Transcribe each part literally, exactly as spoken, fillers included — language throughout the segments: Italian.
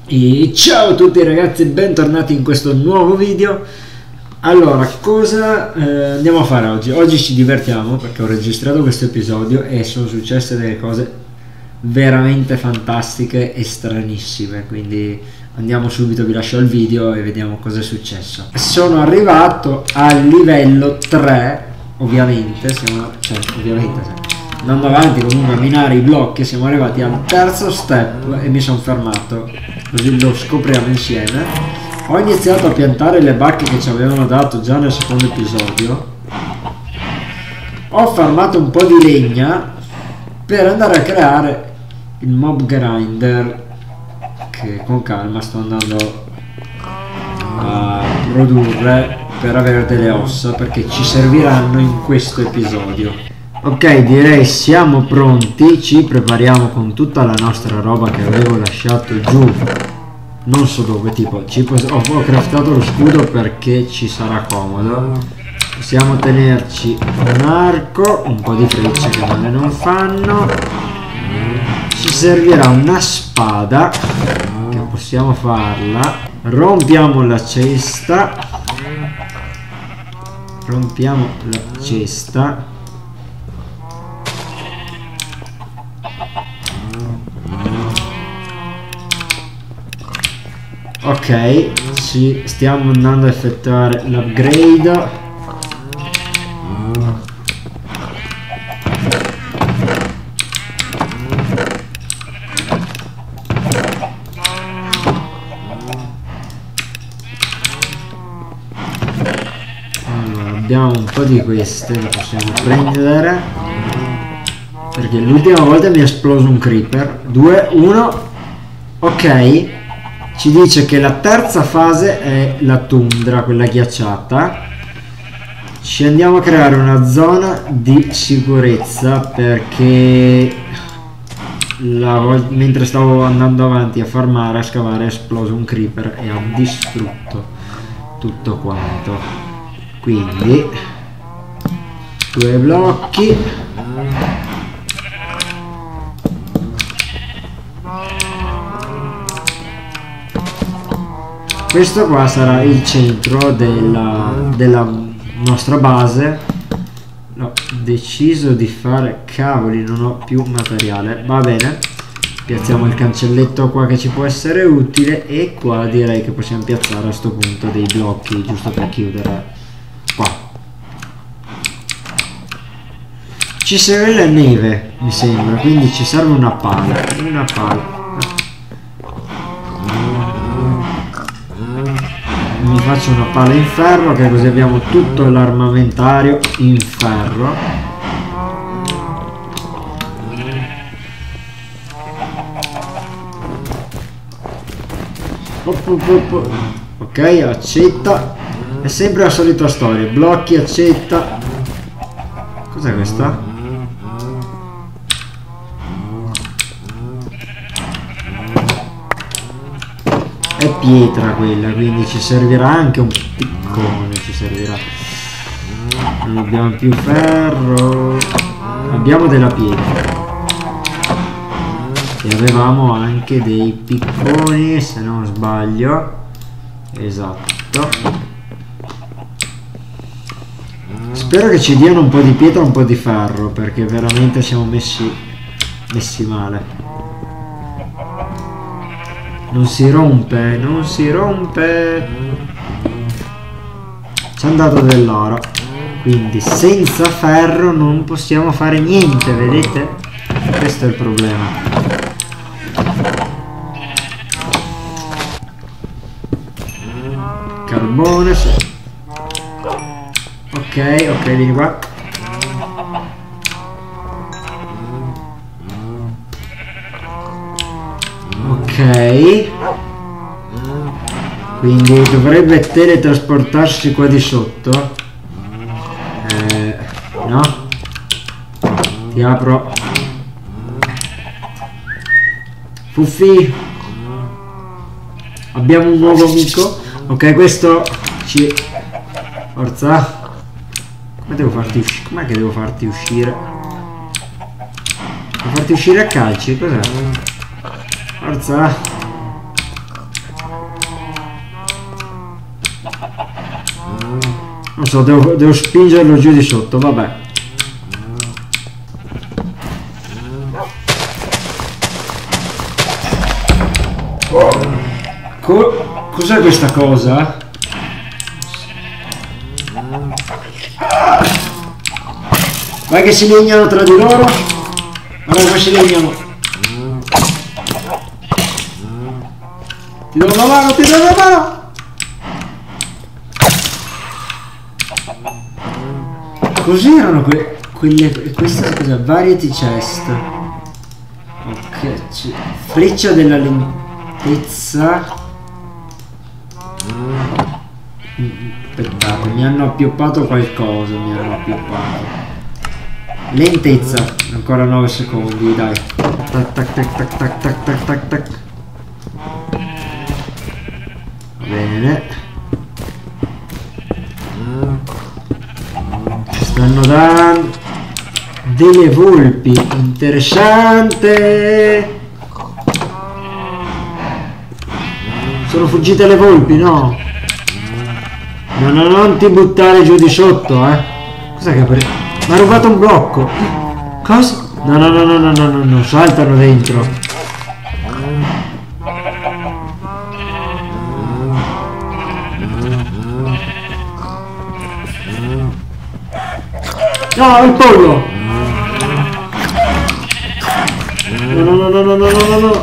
E ciao a tutti ragazzi, bentornati in questo nuovo video. Allora, cosa eh, andiamo a fare oggi? Oggi ci divertiamo perché ho registrato questo episodio e sono successe delle cose veramente fantastiche e stranissime, quindi andiamo subito, vi lascio il video e vediamo cosa è successo. Sono arrivato al livello tre, ovviamente, siamo, cioè, ovviamente, cioè, andando avanti comunque a minare i blocchi, siamo arrivati al terzo step e mi sono fermato, così lo scopriamo insieme. Ho iniziato a piantare le bacche che ci avevano dato già nel secondo episodio. Ho farmato un po' di legna per andare a creare il mob grinder, che con calma sto andando a produrre per avere delle ossa, perché ci serviranno in questo episodio. Ok, direi siamo pronti, ci prepariamo con tutta la nostra roba che avevo lasciato giù, non so dove, tipo ci ho, ho craftato lo scudo perché ci sarà comodo. Possiamo tenerci un arco, un po' di frecce che male non fanno, ci servirà una spada che possiamo farla. Rompiamo la cesta, rompiamo la cesta. Ok, ci stiamo andando a effettuare l'upgrade. Allora, abbiamo un po' di queste, le possiamo prendere, perché l'ultima volta mi è esploso un creeper. Due, uno, ok. Ci dice che la terza fase è la tundra, quella ghiacciata. Ci andiamo a creare una zona di sicurezza perché la mentre stavo andando avanti a farmare, a scavare, è esploso un creeper e ha distrutto tutto quanto. Quindi due blocchi. Questo qua sarà il centro della, della nostra base. No, ho deciso di fare, cavoli, non ho più materiale. Va bene, piazziamo il cancelletto qua che ci può essere utile, e qua direi che possiamo piazzare a questo punto dei blocchi giusto per chiudere qua. Ci serve la neve, mi sembra, quindi ci serve una pala, una pala. Mi faccio una pala in ferro, che così abbiamo tutto l'armamentario in ferro. Ok, accetta. È sempre la solita storia, blocchi, accetta. Cos'è questa? È pietra quella, quindi ci servirà anche un piccone, ci servirà. Non abbiamo più ferro, abbiamo della pietra e avevamo anche dei picconi, se non sbaglio. Esatto, spero che ci diano un po' di pietra e un po' di ferro, perché veramente siamo messi messi male. Non si rompe, non si rompe. Ci hanno dato dell'oro, quindi senza ferro non possiamo fare niente, vedete? Questo è il problema. Carbone. Ok, ok, vieni qua. Ok, quindi dovrebbe teletrasportarsi qua di sotto. Eh, no, ti apro. Fuffi, abbiamo un nuovo amico. Ok, questo ci... Forza. Come devo farti uscire? Com'è che devo farti uscire? Devo farti uscire a calci, cos'è? Forza. Non so, devo, devo spingerlo giù di sotto, vabbè. Co Cos'è questa cosa? Vai che si legnano tra di loro. Guarda come si legnano. Ti do una mano, ti do una mano. Così erano que quelle. Questa cosa, variety chest. Ok, freccia della lentezza. Aspettate, mi hanno appioppato qualcosa, mi hanno appioppato. Lentezza, ancora nove secondi, dai. Tac tac tac tac tac tac tac tac tac. Bene. Stanno dando delle volpi, interessante. Sono fuggite le volpi, no? No, no, non ti buttare giù di sotto, eh. Cos'è che ha preso? Mi ha rubato un blocco. Cosa? No, no, no, no, no, no, no, no, saltano dentro. No, il pollo! No, no, no, no, no, no, no, no.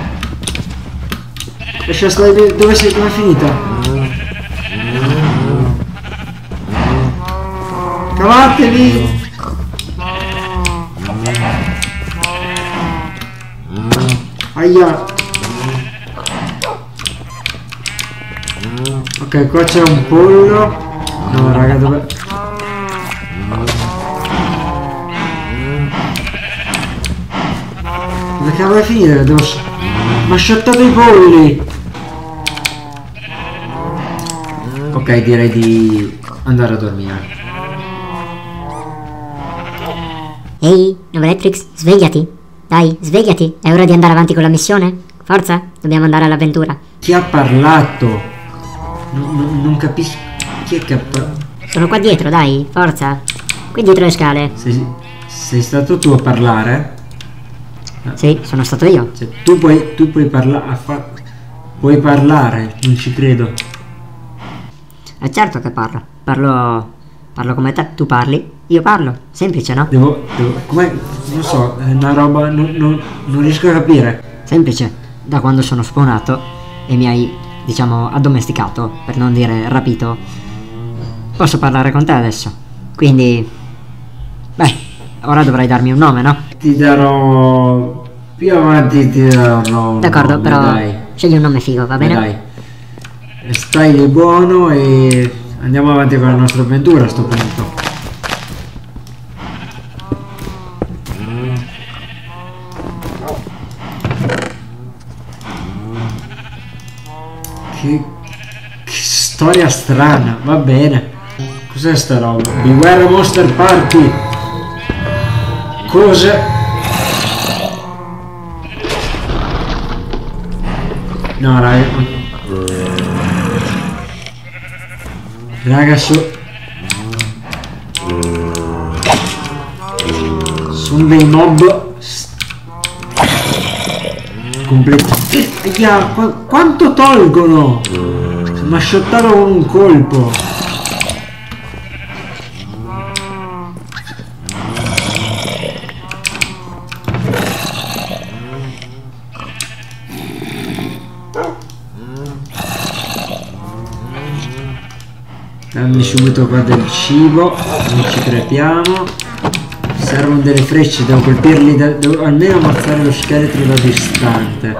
Lascia stare, dove sei? Dove è finita? Cavatevi! Aia! Ok, qua c'è un pollo. No, raga, dove... Dove cavolo è finita? Devo... Mi ha shottato i polli! Ok, direi di andare a dormire. Ehi, Novelectrix, svegliati! Dai, svegliati! È ora di andare avanti con la missione? Forza, dobbiamo andare all'avventura. Chi ha parlato? Non, non, non capisco. Chi è che ha parlato? Sono qua dietro, dai, forza! Qui dietro le scale. Sei, sei stato tu a parlare? Sì, sono stato io. Cioè, tu puoi, tu puoi parlare. Puoi parlare, non ci credo. È certo che parlo. Parlo. Parlo come te, tu parli, io parlo. Semplice, no? Devo. devo come. Non so, è una roba. Non, non, non riesco a capire. Semplice. Da quando sono spawnato e mi hai, diciamo, addomesticato, per non dire rapito, posso parlare con te adesso. Quindi. Beh, ora dovrai darmi un nome, no? Ti darò. Più avanti ti darò. D'accordo, però. Dai. Scegli un nome figo, va bene? Dai. Stai di buono e. Andiamo avanti con la nostra avventura a sto punto. Che, che storia strana, va bene. Cos'è sta roba? Beware Monster Party. Cos'è? No, raga. Raga, so... sono dei mob completi. Aia, qu quanto tolgono? Mi ha shottato con un colpo. Dammi subito qua del cibo, non ci crepiamo. Servono delle frecce, devo colpirli, da, devo almeno ammazzare lo scheletro da distante.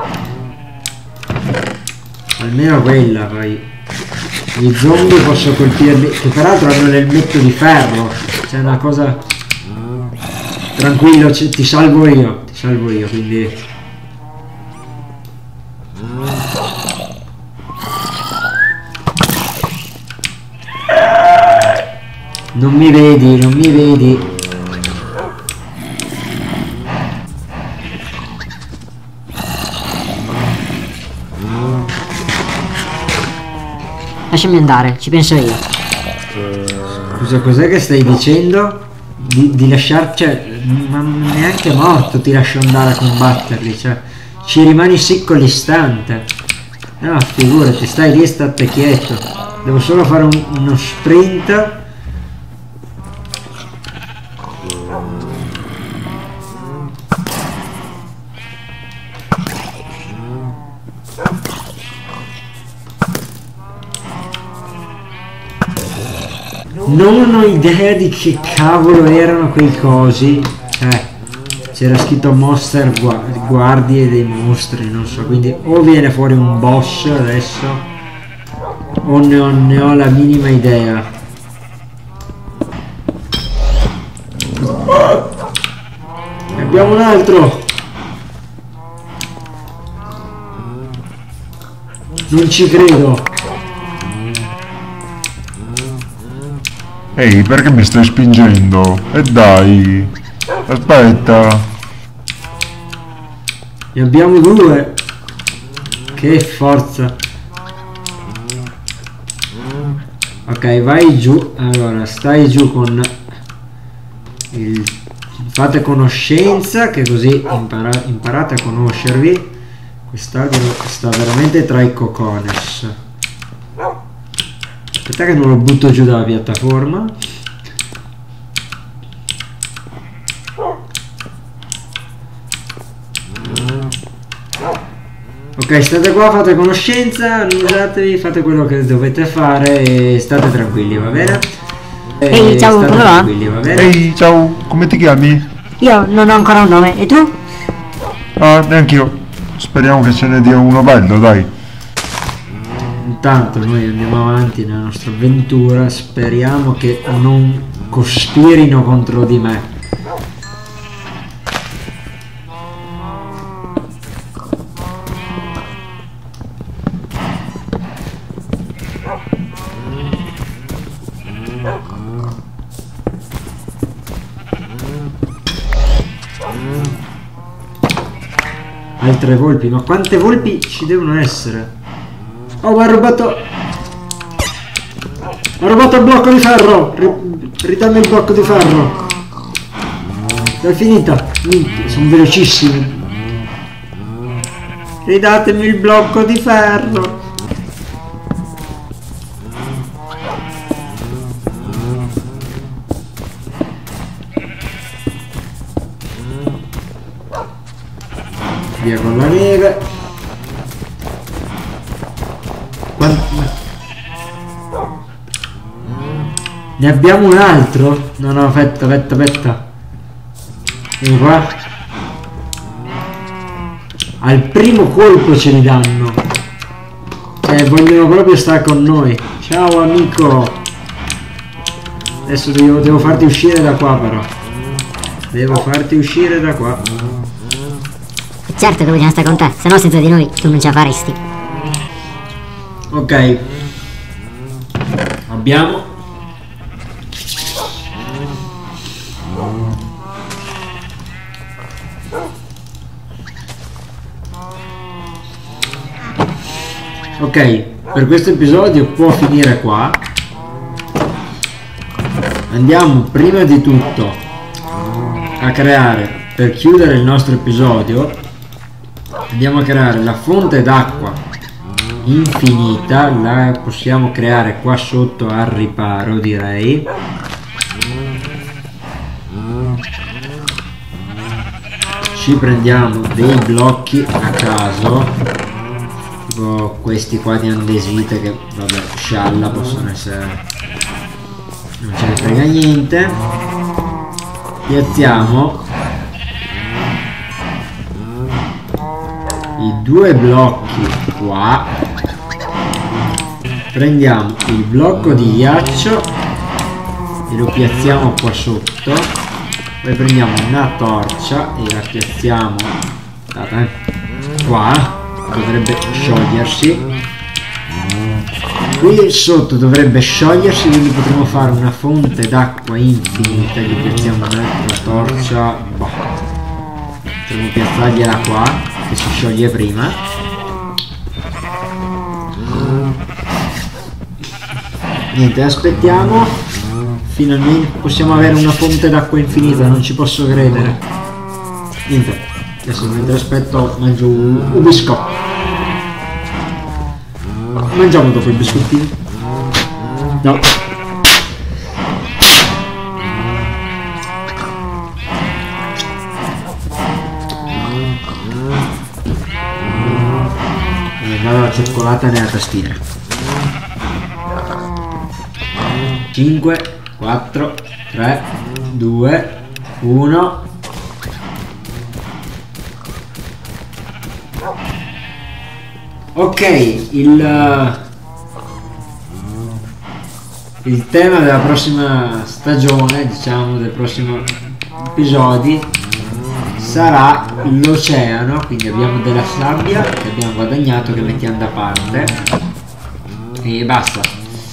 Almeno quella, poi. Gli zombie posso colpirli, che peraltro hanno l'elmetto di ferro. C'è una cosa... Tranquillo, ti salvo io, ti salvo io, quindi... Non mi vedi, non mi vedi. lasciami andare, ci penso io. Scusa, cos'è che stai dicendo? Di, di lasciar, cioè, ma neanche morto ti lascio andare a combatterli, cioè, ci rimani secco all'istante. No, figurati, stai lì, state quieto. Devo solo fare un, uno sprint. Non ho idea di che cavolo erano quei cosi. Eh, c'era scritto Monster Guardie dei mostri, non so, quindi o viene fuori un boss adesso o ne ho, ne ho la minima idea. Ne abbiamo un altro. Non ci credo. Ehi, perché mi stai spingendo? E dai, aspetta. Ne abbiamo due. Che forza. Ok, vai giù. Allora, stai giù con il... Fate conoscenza, che così impara... imparate a conoscervi. Quest'altro sta veramente tra i cocones. Aspetta che non lo butto giù dalla piattaforma. Ok, state qua, fate conoscenza, non usatevi, fate quello che dovete fare e state tranquilli, va bene? Ehi, ciao, state come va? tranquilli, va bene? Ehi, ciao, come ti chiami? Io non ho ancora un nome, e tu? Ah, neanche io. Speriamo che ce ne dia uno bello, dai. Intanto noi andiamo avanti nella nostra avventura, speriamo che non cospirino contro di me. Altre volpi, ma quante volpi ci devono essere? Oh, mi ha rubato... Mi ha rubato il blocco di ferro! Ri... Ridammi il blocco di ferro! È finita! Sono velocissimi! Ridatemi il blocco di ferro! Via con la neve! Ne abbiamo un altro? No, no, aspetta, aspetta, aspetta. Vieni qua. Al primo colpo ce li danno. Cioè, vogliono proprio stare con noi. Ciao amico. Adesso devo, devo farti uscire da qua però. Devo farti uscire da qua. Certo che vogliamo stare con te, se no senza di noi tu non ce la faresti. Ok. Abbiamo. Ok, per questo episodio può finire qua. Andiamo prima di tutto a creare, per chiudere il nostro episodio, andiamo a creare la fonte d'acqua infinita. La possiamo creare qua sotto al riparo, direi. Ci prendiamo dei blocchi a caso, tipo questi qua di andesite che vabbè scialla, possono essere, non ce ne frega niente. Piazziamo i due blocchi qua, prendiamo il blocco di ghiaccio e lo piazziamo qua sotto, poi prendiamo una torcia e la piazziamo guardate, qua. Dovrebbe sciogliersi. Qui sotto dovrebbe sciogliersi, quindi potremo fare una fonte d'acqua infinita. Gli piazziamo un'altra torcia. Boh. Potremmo piazzargliela qua, che si scioglie prima. Niente, aspettiamo. Finalmente possiamo avere una fonte d'acqua infinita, non ci posso credere. Niente, adesso mentre aspetto mangio un, un biscotto. Mangiamo dopo il biscottino? No. La cioccolata nella tastiera. cinque, quattro, tre, due, uno. Ok, il, il tema della prossima stagione, diciamo del prossimo episodi, sarà l'oceano, quindi abbiamo della sabbia che abbiamo guadagnato, che mettiamo da parte e basta.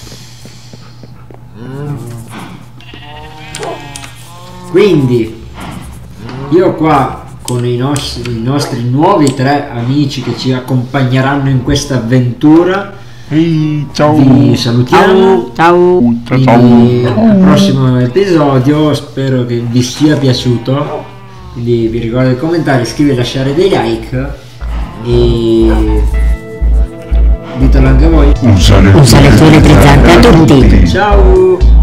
Quindi io qua con i nostri, i nostri nuovi tre amici che ci accompagneranno in questa avventura Ehi, ciao. vi salutiamo. Ciao. Ciao, Quindi, ciao. al prossimo episodio, spero che vi sia piaciuto. Quindi vi ricordo di commentare, iscrivervi, lasciare dei like e ditelo anche voi. Un saluto Un saluto elettrizzante a tutti. Ciao.